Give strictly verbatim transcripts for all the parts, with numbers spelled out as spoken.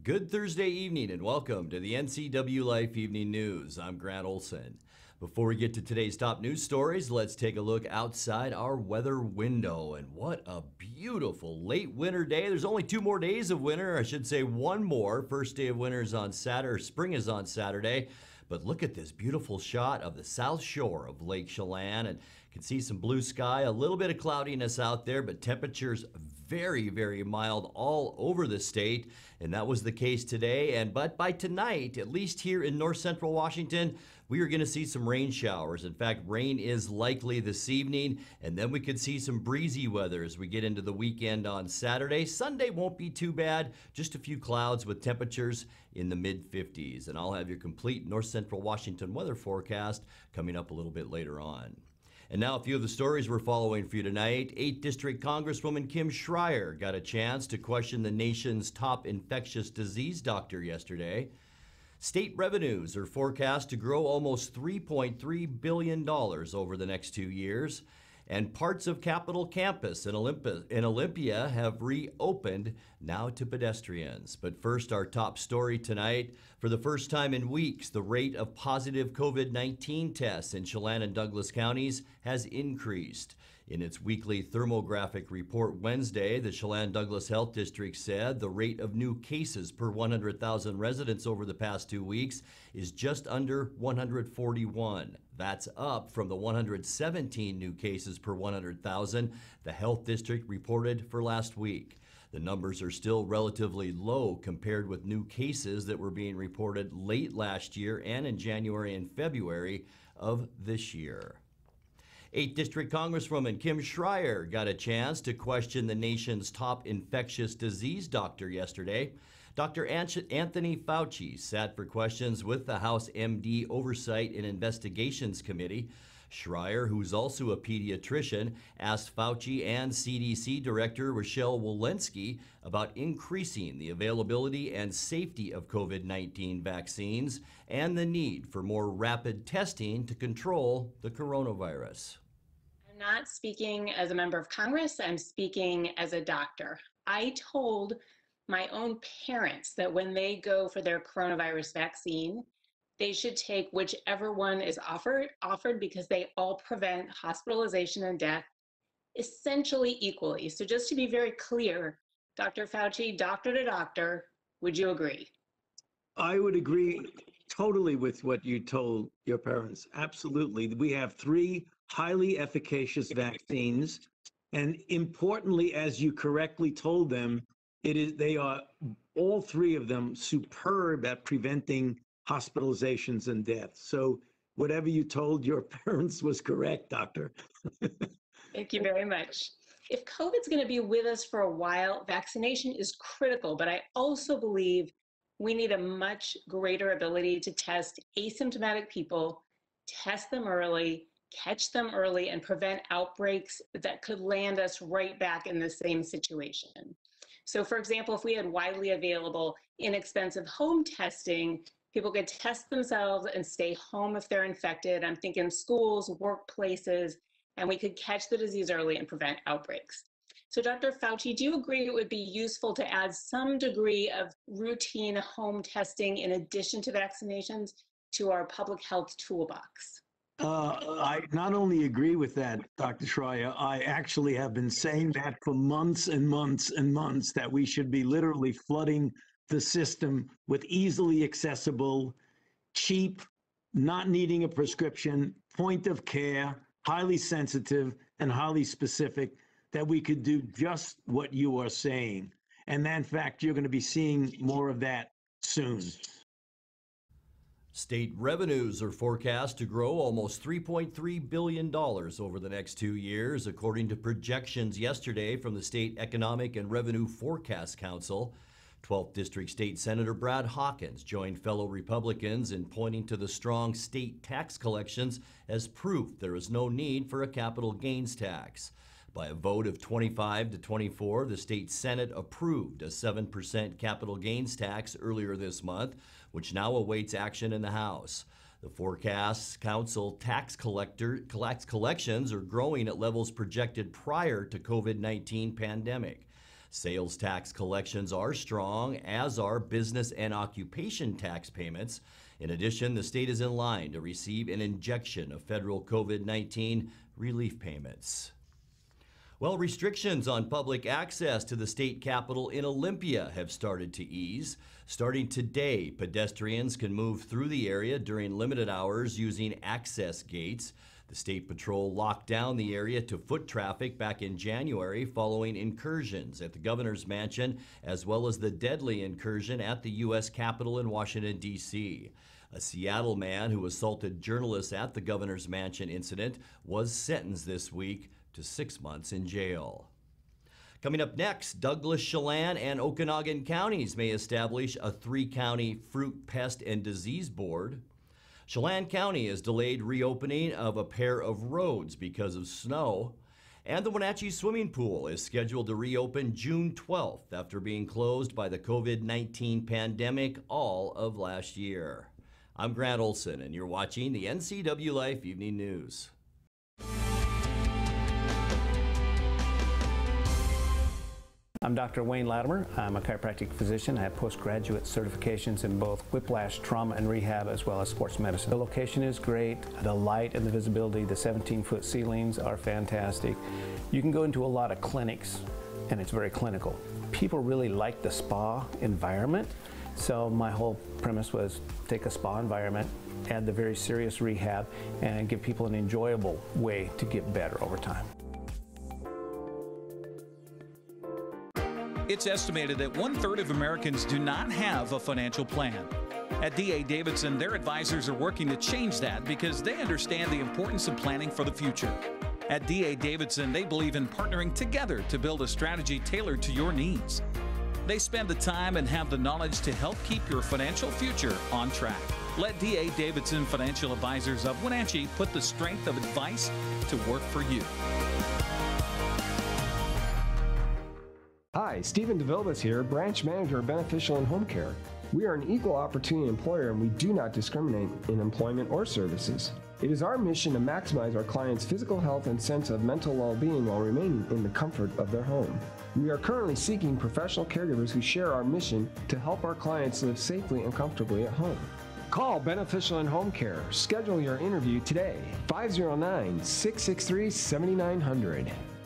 Good Thursday evening and welcome to the N C W Life Evening News. I'm Grant Olson. Before we get to today's top news stories, let's take a look outside our weather window. And what a beautiful late winter day. There's only two more days of winter. I should say one more. First day of winter is on Saturday, spring is on Saturday. But look at this beautiful shot of the south shore of Lake Chelan, and you can see some blue sky, a little bit of cloudiness out there, but temperatures very, very mild all over the state. And that was the case today. And but by tonight, at least here in north central Washington, we are going to see some rain showers. In fact, rain is likely this evening, and then we could see some breezy weather as we get into the weekend on Saturday. Sunday won't be too bad, just a few clouds with temperatures in the mid fifties. And I'll have your complete north central Washington weather forecast coming up a little bit later on. And now a few of the stories we're following for you tonight. eighth District Congresswoman Kim Schreier got a chance to question the nation's top infectious disease doctor yesterday. State revenues are forecast to grow almost three point three billion dollars over the next two years. And parts of Capitol Campus in Olympia, in Olympia have reopened now to pedestrians. But first, our top story tonight. For the first time in weeks, the rate of positive COVID nineteen tests in Chelan and Douglas counties has increased. In its weekly thermographic report Wednesday, the Chelan-Douglas Health District said the rate of new cases per one hundred thousand residents over the past two weeks is just under one hundred forty-one. That's up from the one hundred seventeen new cases per one hundred thousand the health district reported for last week. The numbers are still relatively low compared with new cases that were being reported late last year and in January and February of this year. eighth District Congresswoman Kim Schreier got a chance to question the nation's top infectious disease doctor yesterday. Doctor Anthony Fauci sat for questions with the House M D Oversight and Investigations Committee. Schreier, who's also a pediatrician, asked Fauci and C D C Director Rochelle Walensky about increasing the availability and safety of COVID nineteen vaccines and the need for more rapid testing to control the coronavirus. I'm not speaking as a member of Congress. I'm speaking as a doctor. I told my own parents that when they go for their coronavirus vaccine, they should take whichever one is offered, offered because they all prevent hospitalization and death essentially equally. So just to be very clear, Doctor Fauci, doctor to doctor, would you agree? I would agree totally with what you told your parents. Absolutely. We have three highly efficacious vaccines. And importantly, as you correctly told them, it is they are all three of them superb at preventing hospitalizations and deaths. So whatever you told your parents was correct, doctor. Thank you very much. If COVID's going to be with us for a while, vaccination is critical, but I also believe we need a much greater ability to test asymptomatic people, test them early, catch them early, and prevent outbreaks that could land us right back in the same situation. So for example, if we had widely available, inexpensive home testing, people could test themselves and stay home if they're infected. I'm thinking schools, workplaces, and we could catch the disease early and prevent outbreaks. So Doctor Fauci, do you agree it would be useful to add some degree of routine home testing in addition to vaccinations to our public health toolbox? Uh, I not only agree with that, Doctor Schreier, I actually have been saying that for months and months and months, that we should be literally flooding the system with easily accessible, cheap, not needing a prescription, point of care, highly sensitive and highly specific, that we could do just what you are saying. And then, in fact, you're going to be seeing more of that soon. State revenues are forecast to grow almost three point three billion dollars over the next two years, according to projections yesterday from the State Economic and Revenue Forecast Council. twelfth District State Senator Brad Hawkins joined fellow Republicans in pointing to the strong state tax collections as proof there is no need for a capital gains tax. By a vote of twenty-five to twenty-four, the state Senate approved a seven percent capital gains tax earlier this month, which now awaits action in the House. The Forecast Council tax collector collects collections are growing at levels projected prior to COVID nineteen pandemic. Sales tax collections are strong, as are business and occupation tax payments. In addition, the state is in line to receive an injection of federal COVID nineteen relief payments. Well, restrictions on public access to the state capitol in Olympia have started to ease. Starting today, pedestrians can move through the area during limited hours using access gates. The State Patrol locked down the area to foot traffic back in January following incursions at the governor's mansion, as well as the deadly incursion at the U S Capitol in Washington, D C A Seattle man who assaulted journalists at the governor's mansion incident was sentenced this week to six months in jail. Coming up next, Douglas, Chelan, and Okanagan counties may establish a three-county fruit, pest, and disease board. Chelan County has delayed reopening of a pair of roads because of snow. And the Wenatchee swimming pool is scheduled to reopen June twelfth after being closed by the COVID nineteen pandemic all of last year. I'm Grant Olson, and you're watching the N C W Life Evening News. I'm Doctor Wayne Latimer. I'm a chiropractic physician. I have postgraduate certifications in both whiplash, trauma, and rehab, as well as sports medicine. The location is great. The light and the visibility, the seventeen-foot ceilings are fantastic. You can go into a lot of clinics, and it's very clinical. People really like the spa environment, so my whole premise was take a spa environment, add the very serious rehab, and give people an enjoyable way to get better over time. It's estimated that one-third of Americans do not have a financial plan. At D A Davidson, their advisors are working to change that because they understand the importance of planning for the future. At D A Davidson, they believe in partnering together to build a strategy tailored to your needs. They spend the time and have the knowledge to help keep your financial future on track. Let D A Davidson Financial Advisors of Wenatchee put the strength of advice to work for you. Hi, Stephen DeVilbus here, Branch Manager of Beneficial and Home Care. We are an equal opportunity employer and we do not discriminate in employment or services. It is our mission to maximize our clients' physical health and sense of mental well-being while remaining in the comfort of their home. We are currently seeking professional caregivers who share our mission to help our clients live safely and comfortably at home. Call Beneficial and Home Care. Schedule your interview today. five oh nine, six six three, seven nine zero zero.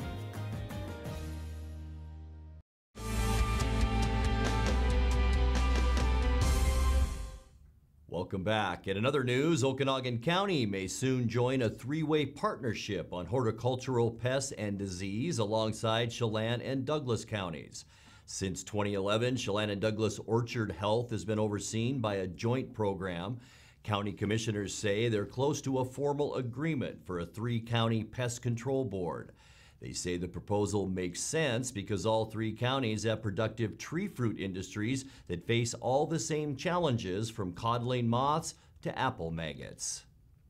Welcome back. In another news, Okanagan County may soon join a three-way partnership on horticultural pests and disease alongside Chelan and Douglas counties. Since twenty eleven, Chelan and Douglas Orchard Health has been overseen by a joint program. County commissioners say they're close to a formal agreement for a three-county pest control board. They say the proposal makes sense because all three counties have productive tree fruit industries that face all the same challenges, from codling moths to apple maggots.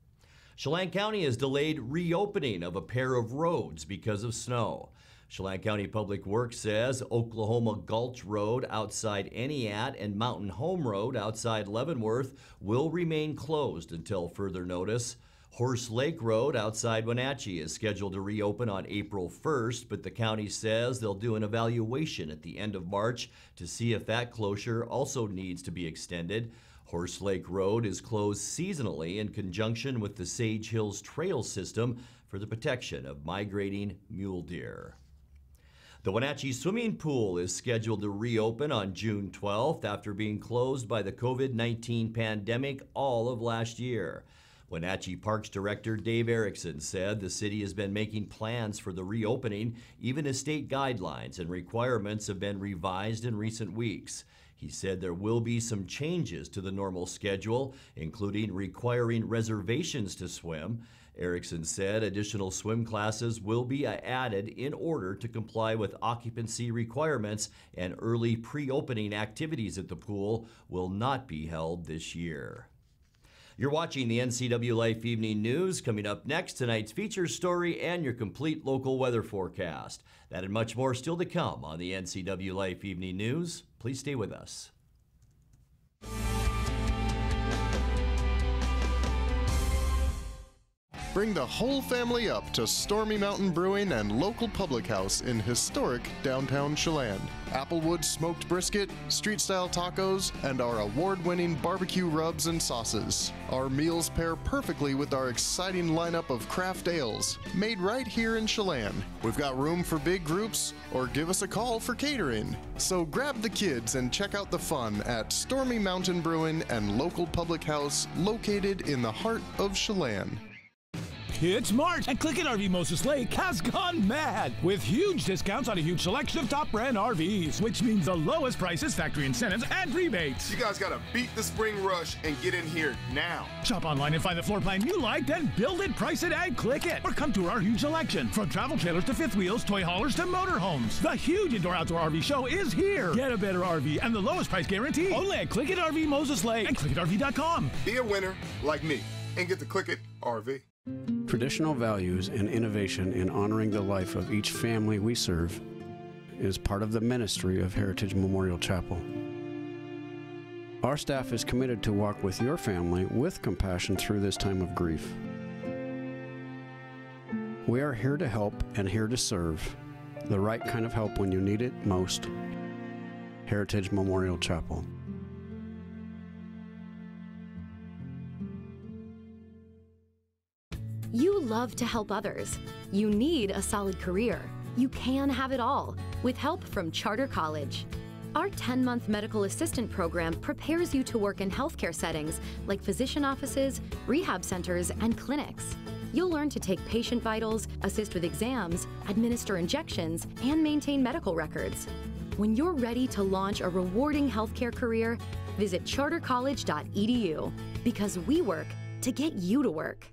Chelan County has delayed reopening of a pair of roads because of snow. Chelan County Public Works says Oklahoma Gulch Road outside Eniat and Mountain Home Road outside Leavenworth will remain closed until further notice. Horse Lake Road outside Wenatchee is scheduled to reopen on April first, but the county says they'll do an evaluation at the end of March to see if that closure also needs to be extended. Horse Lake Road is closed seasonally in conjunction with the Sage Hills Trail System for the protection of migrating mule deer. The Wenatchee swimming pool is scheduled to reopen on June twelfth after being closed by the COVID nineteen pandemic all of last year. Wenatchee Parks Director Dave Erickson said the city has been making plans for the reopening, even as state guidelines and requirements have been revised in recent weeks. He said there will be some changes to the normal schedule, including requiring reservations to swim. Erickson said additional swim classes will be added in order to comply with occupancy requirements, and early pre-opening activities at the pool will not be held this year. You're watching the N C W Life Evening News. Coming up next, tonight's feature story and your complete local weather forecast. That and much more still to come on the N C W Life Evening News. Please stay with us. Bring the whole family up to Stormy Mountain Brewing and local public house in historic downtown Chelan. Applewood smoked brisket, street-style tacos, and our award-winning barbecue rubs and sauces. Our meals pair perfectly with our exciting lineup of craft ales, made right here in Chelan. We've got room for big groups, or give us a call for catering. So grab the kids and check out the fun at Stormy Mountain Brewing and local public house located in the heart of Chelan. It's March, and Click It R V Moses Lake has gone mad with huge discounts on a huge selection of top brand R Vs, which means the lowest prices, factory incentives, and rebates. You guys gotta beat the spring rush and get in here now. Shop online and find the floor plan you like, then build it, price it, and click it. Or come to our huge selection, from travel trailers to fifth wheels, toy haulers to motorhomes. The huge indoor-outdoor R V show is here. Get a better R V and the lowest price guarantee only at Click It R V Moses Lake and click it R V dot com. Be a winner like me and get the Click It R V. Traditional values and innovation in honoring the life of each family we serve is part of the ministry of Heritage Memorial Chapel. Our staff is committed to walk with your family with compassion through this time of grief. We are here to help and here to serve, the right kind of help when you need it most. Heritage Memorial Chapel. You love to help others. You need a solid career. You can have it all with help from Charter College. Our ten-month medical assistant program prepares you to work in healthcare settings like physician offices, rehab centers, and clinics. You'll learn to take patient vitals, assist with exams, administer injections, and maintain medical records. When you're ready to launch a rewarding healthcare career, visit charter college dot e d u because we work to get you to work.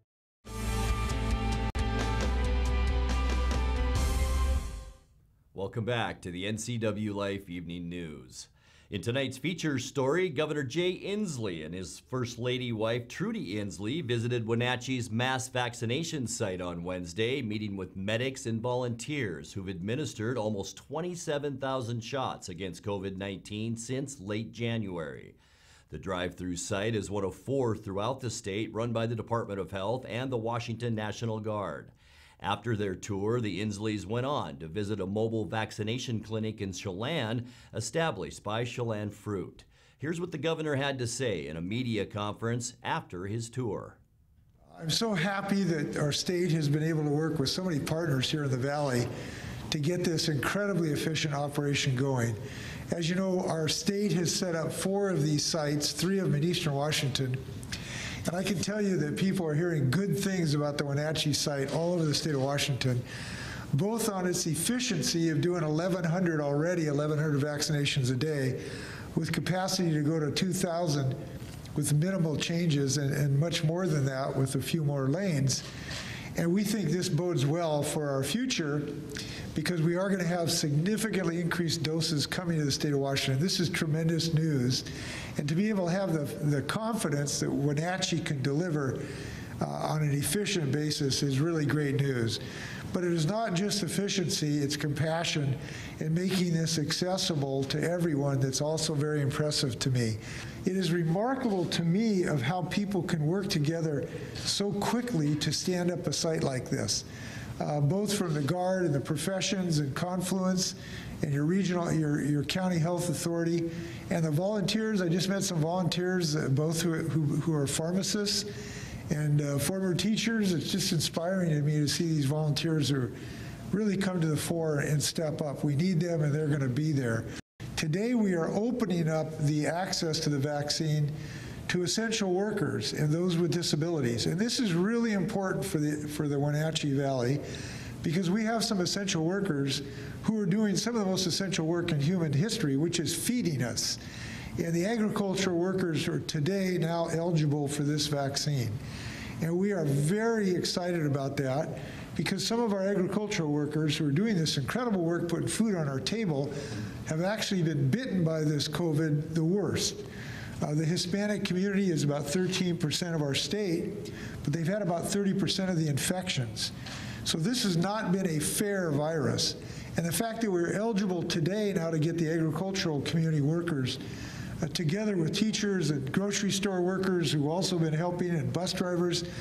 Welcome back to the N C W Life Evening News. In tonight's feature story, Governor Jay Inslee and his First Lady wife, Trudy Inslee, visited Wenatchee's mass vaccination site on Wednesday, meeting with medics and volunteers who've administered almost twenty-seven thousand shots against COVID nineteen since late January. The drive-through site is one of four throughout the state run by the Department of Health and the Washington National Guard. After their tour, the Inslees went on to visit a mobile vaccination clinic in Chelan, established by Chelan Fruit. Here's what the governor had to say in a media conference after his tour. I'm so happy that our state has been able to work with so many partners here in the Valley to get this incredibly efficient operation going. As you know, our state has set up four of these sites, three of them in Eastern Washington. And I can tell you that people are hearing good things about the Wenatchee site all over the state of Washington, both on its efficiency of doing eleven hundred already, eleven hundred vaccinations a day, with capacity to go to two thousand with minimal changes, and, and much more than that with a few more lanes. And we think this bodes well for our future because we are going to have significantly increased doses coming to the state of Washington. This is tremendous news. And to be able to have the, the confidence that Wenatchee can deliver uh, on an efficient basis is really great news. But it is not just efficiency, it's compassion in making this accessible to everyone that's also very impressive to me. It is remarkable to me of how people can work together so quickly to stand up a site like this. Uh, both from the Guard and the professions and Confluence and your regional, your, your county health authority, and the volunteers. I just met some volunteers, uh, both who, who, who are pharmacists and uh, former teachers. It's just inspiring to me to see these volunteers who really come to the fore and step up. We need them, and they're going to be there. Today, we are opening up the access to the vaccine to essential workers and those with disabilities. And this is really important for the, for the Wenatchee Valley because we have some essential workers who are doing some of the most essential work in human history, which is feeding us. And the agricultural workers are today now eligible for this vaccine. And we are very excited about that because some of our agricultural workers who are doing this incredible work putting food on our table have actually been bitten by this COVID the worst. Uh, the Hispanic community is about thirteen percent of our state, but they've had about thirty percent of the infections. So this has not been a fair virus. And the fact that we're eligible today now to get the agricultural community workers uh, together with teachers and grocery store workers who've also been helping and bus drivers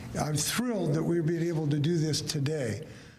I'm thrilled that we're being able to do this today.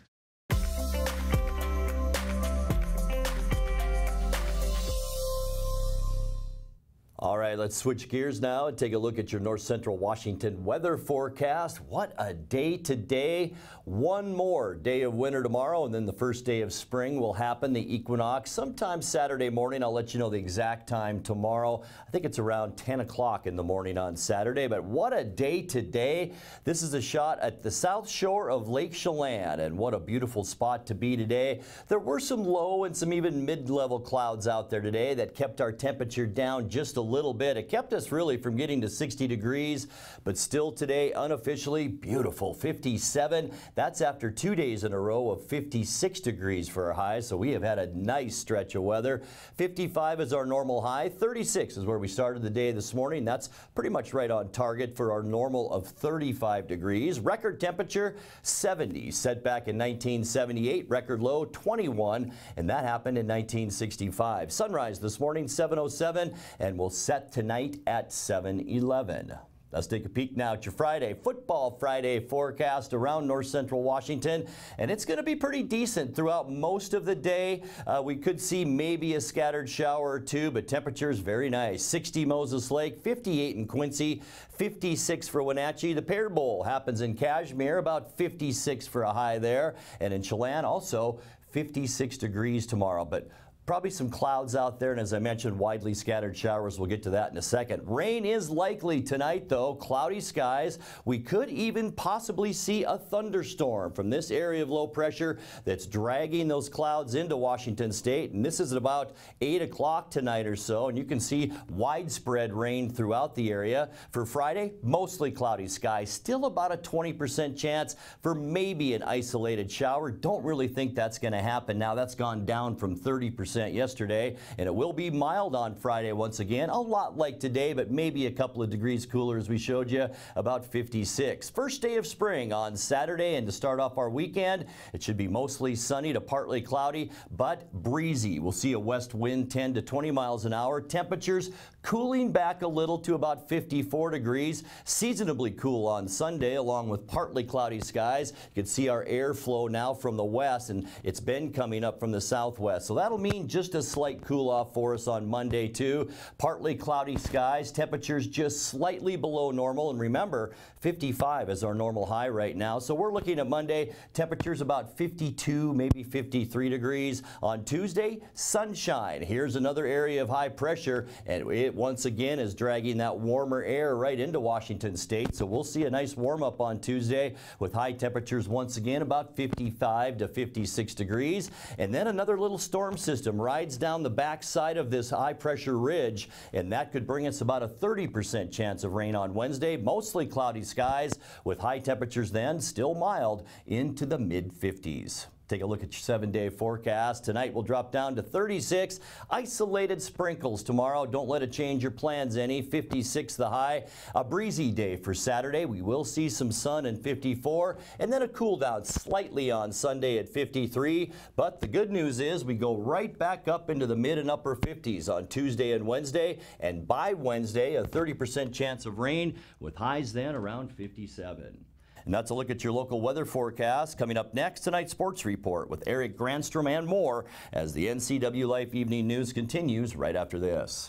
All right, let's switch gears now and take a look at your north central Washington weather forecast. What a day today. One more day of winter tomorrow, and then the first day of spring will happen, the equinox, sometime Saturday morning. I'll let you know the exact time tomorrow. I think it's around ten o'clock in the morning on Saturday, but what a day today. This is a shot at the south shore of Lake Chelan, and what a beautiful spot to be today. There were some low and some even mid-level clouds out there today that kept our temperature down just a little bit. It kept us really from getting to sixty degrees, but still today unofficially beautiful, fifty-seven. That's after two days in a row of fifty-six degrees for our high, so we have had a nice stretch of weather. fifty-five is our normal high. thirty-six is where we started the day this morning. That's pretty much right on target for our normal of thirty-five degrees. Record temperature seventy, set back in nineteen seventy-eight. Record low twenty-one, and that happened in nineteen sixty-five. Sunrise this morning seven oh seven, and we'll set tonight at seven eleven. Let's take a peek now at your Friday, Football Friday forecast around north central Washington, and it's going to be pretty decent throughout most of the day. Uh, we could see maybe a scattered shower or two, but temperatures very nice. sixty Moses Lake, fifty-eight in Quincy, fifty-six for Wenatchee. The Pear Bowl happens in Cashmere, about fifty-six for a high there, and in Chelan also fifty-six degrees tomorrow. But probably some clouds out there, and as I mentioned, widely scattered showers. We'll get to that in a second. Rain is likely tonight, though. Cloudy skies. We could even possibly see a thunderstorm from this area of low pressure that's dragging those clouds into Washington State. And this is at about eight o'clock tonight or so, and you can see widespread rain throughout the area. For Friday, mostly cloudy skies. Still about a twenty percent chance for maybe an isolated shower. Don't really think that's going to happen now. That's gone down from thirty percent yesterday, and it will be mild on Friday once again, a lot like today, but maybe a couple of degrees cooler as we showed you, about fifty-six. First day of spring on Saturday, and to start off our weekend, it should be mostly sunny to partly cloudy, but breezy. We'll see a west wind ten to twenty miles an hour. Temperatures cooling back a little to about fifty-four degrees. Seasonably cool on Sunday, along with partly cloudy skies. You can see our airflow now from the west, and it's been coming up from the southwest, so that'll mean just a slight cool off for us on Monday too. Partly cloudy skies, temperatures just slightly below normal, and remember, fifty-five is our normal high right now. So we're looking at Monday, temperatures about fifty-two, maybe fifty-three degrees. On Tuesday, sunshine. Here's another area of high pressure, and it once again is dragging that warmer air right into Washington State. So we'll see a nice warm up on Tuesday with high temperatures once again about fifty-five to fifty-six degrees. And then another little storm system rides down the backside of this high pressure ridge, and that could bring us about a thirty percent chance of rain on Wednesday. Mostly cloudy skies with high temperatures then still mild into the mid fifties. Take a look at your seven-day forecast. Tonight we'll drop down to thirty-six. Isolated sprinkles tomorrow. Don't let it change your plans any. fifty-six the high. A breezy day for Saturday. We will see some sun and fifty-four. And then a cool down slightly on Sunday at fifty-three. But the good news is we go right back up into the mid and upper fifties on Tuesday and Wednesday. And by Wednesday, a thirty percent chance of rain with highs then around fifty-seven. And that's a look at your local weather forecast. Coming up next, tonight's sports report with Eric Granstrom and more as the N C W Life Evening News continues right after this.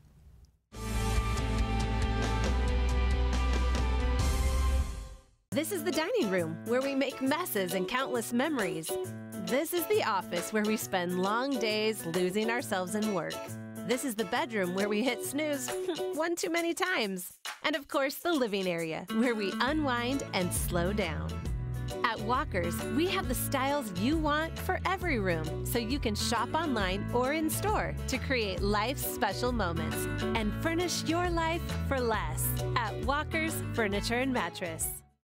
This is the dining room where we make messes and countless memories. This is the office where we spend long days losing ourselves in work. This is the bedroom where we hit snooze one too many times. And of course, the living area where we unwind and slow down. At Walker's, we have the styles you want for every room, so you can shop online or in store to create life's special moments and furnish your life for less at Walker's Furniture and Mattress.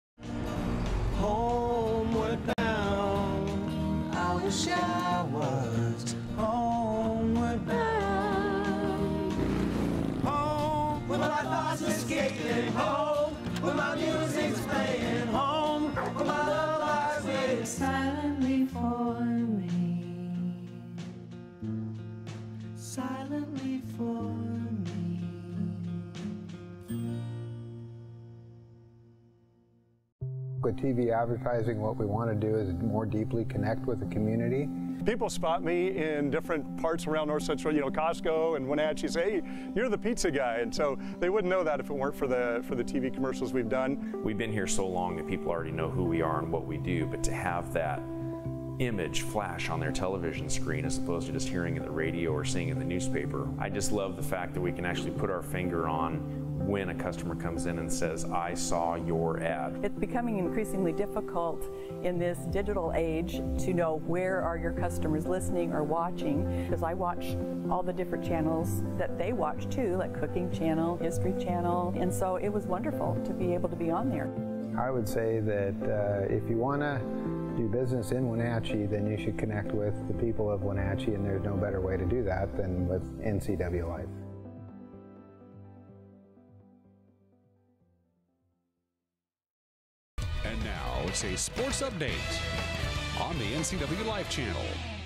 Homeward bound, I wish I was homeward bound. Home, where my thoughts are skating. Home, where my music's playing. Home, where my love lies waiting silently for me. Silently for me. With T V advertising, what we want to do is more deeply connect with the community. People spot me in different parts around North Central, you know, Costco and Wenatchee, say, hey, you're the pizza guy. And so they wouldn't know that if it weren't for the, for the T V commercials we've done. We've been here so long that people already know who we are and what we do, but to have that image flash on their television screen as opposed to just hearing it in the radio or seeing it in the newspaper, I just love the fact that we can actually put our finger on when a customer comes in and says, I saw your ad. It's becoming increasingly difficult in this digital age to know where are your customers listening or watching, because I watch all the different channels that they watch too, like Cooking Channel, History Channel, and so it was wonderful to be able to be on there. I would say that uh, if you want to do business in Wenatchee, then you should connect with the people of Wenatchee, and there's no better way to do that than with N C W Life. And now it's a sports update on the N C W Life channel.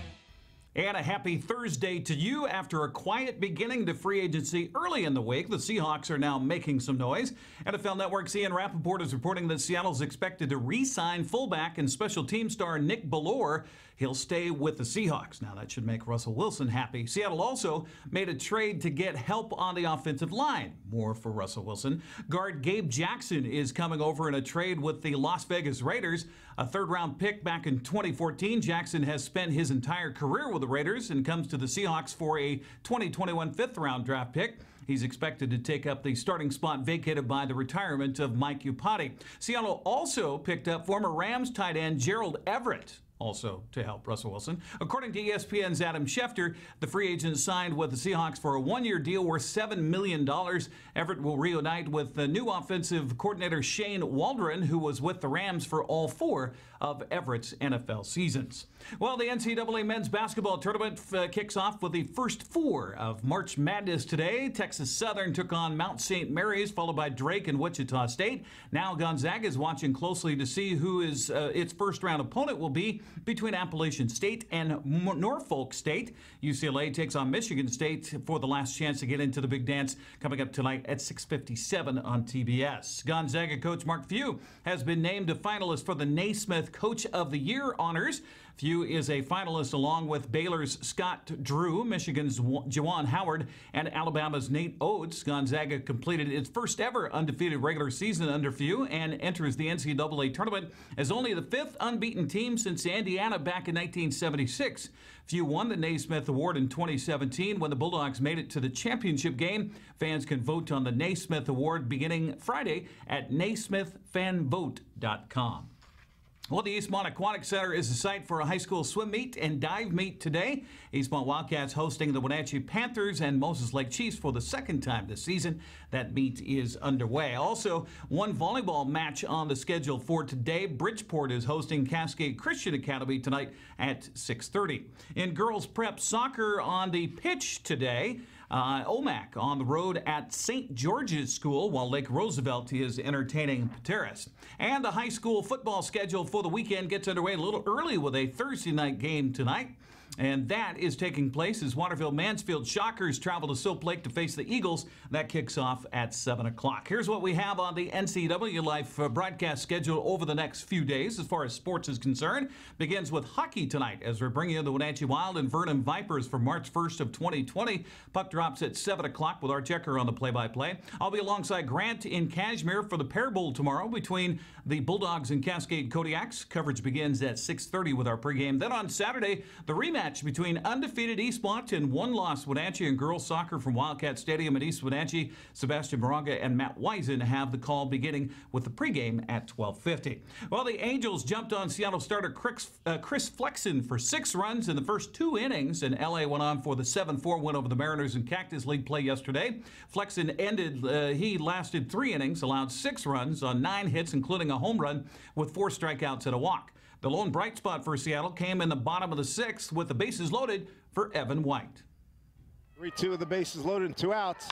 And a happy Thursday to you. After a quiet beginning to free agency early in the week, the Seahawks are now making some noise. N F L Network's Ian Rappaport is reporting that Seattle's expected to re-sign fullback and special team star Nick Bellore. He'll stay with the Seahawks. Now, that should make Russell Wilson happy. Seattle also made a trade to get help on the offensive line. More for Russell Wilson. Guard Gabe Jackson is coming over in a trade with the Las Vegas Raiders. A third-round pick back in twenty fourteen, Jackson has spent his entire career with the Raiders and comes to the Seahawks for a twenty twenty-one fifth-round draft pick. He's expected to take up the starting spot vacated by the retirement of Mike Iupati. Seattle also picked up former Rams tight end Gerald Everett, also to help Russell Wilson. According to E S P N's Adam Schefter, the free agent signed with the Seahawks for a one-year deal worth seven million dollars. Everett will reunite with the new offensive coordinator Shane Waldron, who was with the Rams for all four of Everett's N F L seasons. Well, the N C double A men's basketball tournament uh, kicks off with the first four of March Madness today. Texas Southern took on Mount Saint Mary's, followed by Drake and Wichita State. Now Gonzaga is watching closely to see who is uh, its first-round opponent will be between Appalachian State and Norfolk State. U C L A takes on Michigan State for the last chance to get into the big dance, coming up tonight at six fifty-seven on T B S. Gonzaga coach Mark Few has been named a finalist for the Naismith Coach of the Year honors. Few is a finalist along with Baylor's Scott Drew, Michigan's Juwan Howard, and Alabama's Nate Oates. Gonzaga completed its first ever undefeated regular season under Few and enters the N C double A tournament as only the fifth unbeaten team since Indiana back in nineteen seventy-six. Few won the Naismith Award in twenty seventeen when the Bulldogs made it to the championship game. Fans can vote on the Naismith Award beginning Friday at naismith fan vote dot com. Well, the Eastmont Aquatic Center is the site for a high school swim meet and dive meet today. Eastmont Wildcats hosting the Wenatchee Panthers and Moses Lake Chiefs for the second time this season. That meet is underway. Also, one volleyball match on the schedule for today. Bridgeport is hosting Cascade Christian Academy tonight at six thirty. In girls prep soccer on the pitch today, Uh, O M A C on the road at Saint George's School, while Lake Roosevelt is entertaining Pateras. And the high school football schedule for the weekend gets underway a little early with a Thursday night game tonight. And that is taking place as Waterville-Mansfield Shockers travel to Soap Lake to face the Eagles. That kicks off at seven o'clock. Here's what we have on the N C W Life broadcast schedule over the next few days as far as sports is concerned. Begins with hockey tonight as we're bringing in the Wenatchee Wild and Vernon Vipers for March first of twenty twenty. Puck drops at seven o'clock with our checker on the play-by-play. I'll be alongside Grant in Cashmere for the Pear Bowl tomorrow between the Bulldogs and Cascade Kodiaks. Coverage begins at six thirty with our pregame. Then on Saturday, the rematch between undefeated Eastmont and one-loss Wenatchee and girls soccer from Wildcat Stadium in East Wenatchee. Sebastian Moraga and Matt Wiesen have the call beginning with the pregame at twelve fifty. Well, the Angels jumped on Seattle starter Chris, uh, Chris Flexen for six runs in the first two innings, and L A went on for the seven four win over the Mariners in Cactus League play yesterday. Flexen ended, uh, he lasted three innings, allowed six runs on nine hits, including a home run with four strikeouts and a walk. The lone bright spot for Seattle came in the bottom of the sixth with the bases loaded for Evan White. three two with the bases loaded and two outs.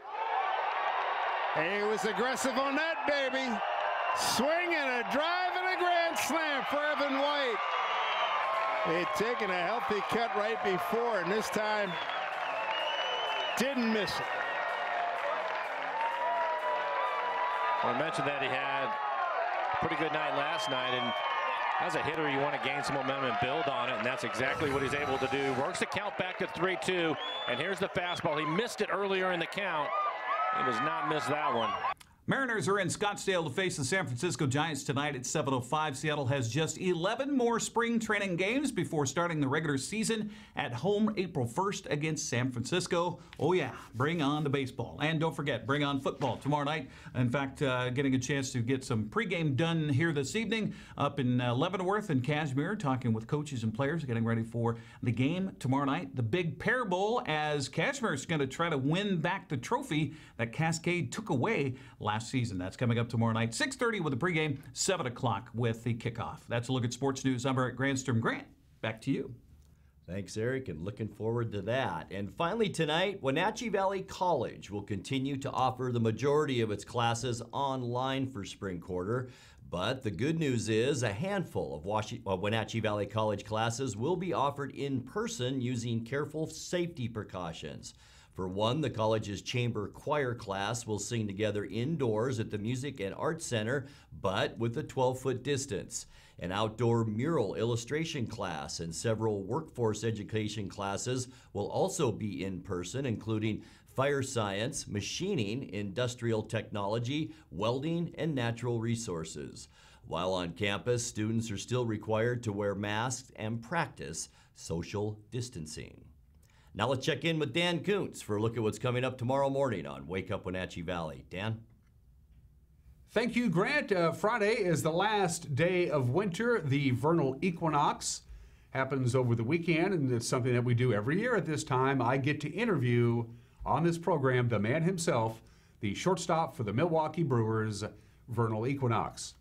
He was aggressive on that, baby. Swing and a drive and a grand slam for Evan White. They'd taken a healthy cut right before, and this time didn't miss it. Well, I mentioned that he had pretty good night last night, and as a hitter, you want to gain some momentum and build on it, and that's exactly what he's able to do. Works the count back to three two, and here's the fastball. He missed it earlier in the count. He does not miss that one. Mariners are in Scottsdale to face the San Francisco Giants tonight at seven oh five. Seattle has just eleven more spring training games before starting the regular season at home April first against San Francisco. Oh yeah, bring on the baseball. And don't forget, bring on football tomorrow night. In fact, uh, getting a chance to get some pregame done here this evening up in uh, Leavenworth and Cashmere, talking with coaches and players, getting ready for the game tomorrow night. The Big Pear Bowl, as Cashmere is going to try to win back the trophy that Cascade took away last season. That's coming up tomorrow night, six thirty with the pregame, seven o'clock with the kickoff. That's a look at sports news. I'm Eric Grandstrom. Grant, back to you. Thanks, Eric, and looking forward to that. And finally tonight, Wenatchee Valley College will continue to offer the majority of its classes online for spring quarter. But the good news is a handful of Was- uh, Wenatchee Valley College classes will be offered in person using careful safety precautions. For one, the college's chamber choir class will sing together indoors at the Music and Arts Center, but with a twelve-foot distance. An outdoor mural illustration class and several workforce education classes will also be in person, including fire science, machining, industrial technology, welding, and natural resources. While on campus, students are still required to wear masks and practice social distancing. Now let's check in with Dan Kuntz for a look at what's coming up tomorrow morning on Wake Up Wenatchee Valley. Dan? Thank you, Grant. Uh, Friday is the last day of winter. The vernal equinox happens over the weekend, and it's something that we do every year at this time. I get to interview on this program the man himself, the shortstop for the Milwaukee Brewers, vernal equinox.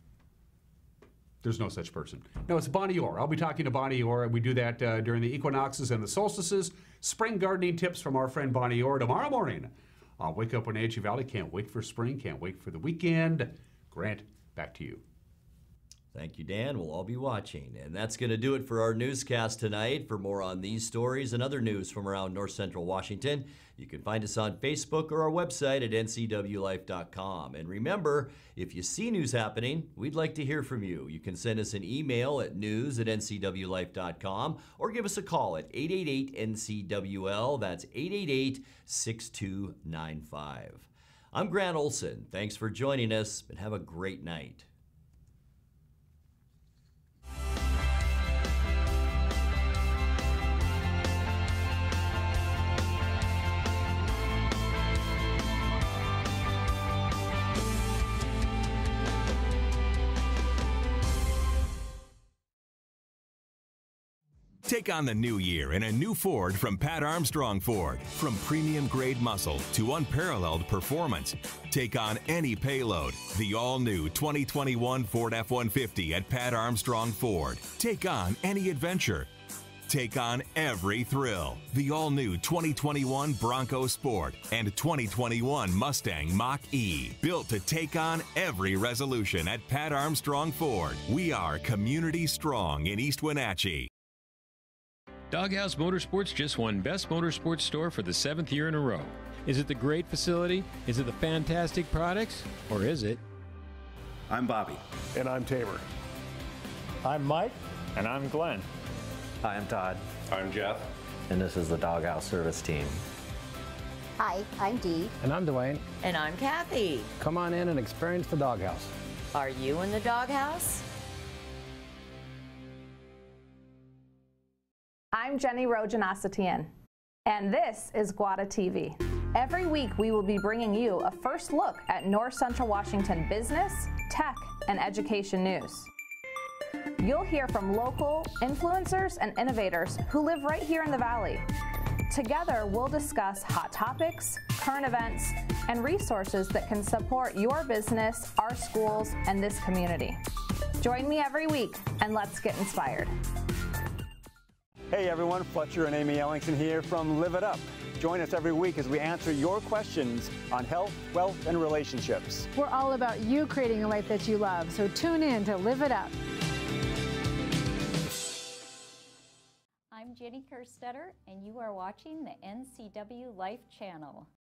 There's no such person. No, it's Bonnie Orr. I'll be talking to Bonnie Orr. We do that uh, during the equinoxes and the solstices. Spring gardening tips from our friend Bonnie Orr tomorrow morning. I'll Wake Up Wenatchee Valley. Can't wait for spring. Can't wait for the weekend. Grant, back to you. Thank you, Dan. We'll all be watching. And that's going to do it for our newscast tonight. For more on these stories and other news from around North Central Washington, you can find us on Facebook or our website at N C W life dot com. And remember, if you see news happening, we'd like to hear from you. You can send us an email at news at N C W life dot com or give us a call at eight eight eight N C W L. That's eight eight eight, six two nine five. I'm Grant Olson. Thanks for joining us, and have a great night. Take on the new year in a new Ford from Pat Armstrong Ford. From premium grade muscle to unparalleled performance. Take on any payload. The all-new twenty twenty-one Ford F one fifty at Pat Armstrong Ford. Take on any adventure. Take on every thrill. The all-new twenty twenty-one Bronco Sport and twenty twenty-one Mustang Mach-E. Built to take on every resolution at Pat Armstrong Ford. We are community strong in East Wenatchee. Doghouse Motorsports just won Best Motorsports Store for the seventh year in a row. Is it the great facility? Is it the fantastic products? Or is it? I'm Bobby. And I'm Tabor. I'm Mike. And I'm Glenn. Hi, I'm Todd. I'm Jeff. And this is the Doghouse Service Team. Hi, I'm Dee. And I'm Dwayne. And I'm Kathy. Come on in and experience the Doghouse. Are you in the Doghouse? I'm Jenny Rojanasatian, and this is Guada T V. Every week we will be bringing you a first look at North Central Washington business, tech, and education news. You'll hear from local influencers and innovators who live right here in the Valley. Together, we'll discuss hot topics, current events, and resources that can support your business, our schools, and this community. Join me every week, and let's get inspired. Hey everyone, Fletcher and Amy Ellingson here from Live It Up. Join us every week as we answer your questions on health, wealth, and relationships. We're all about you creating a life that you love, so tune in to Live It Up. I'm Jenny Kerstetter, and you are watching the N C W Life channel.